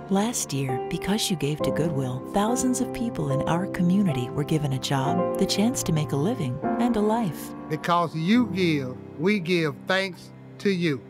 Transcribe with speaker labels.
Speaker 1: Last year, because you gave to Goodwill, thousands of people in our community were given a job, the chance to make a living, and a life.
Speaker 2: Because you give, we give thanks to you.